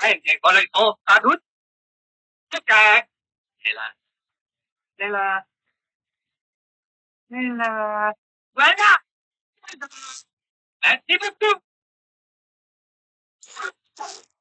gọi là ta đút tất cả đây là guarda tiếp tục